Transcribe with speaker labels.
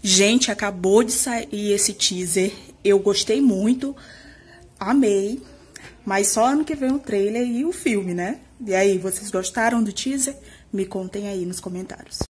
Speaker 1: Gente, acabou de sair esse teaser. Eu gostei muito, amei. Mas só ano que vem o trailer e o filme, né? E aí, vocês gostaram do teaser? Me contem aí nos comentários.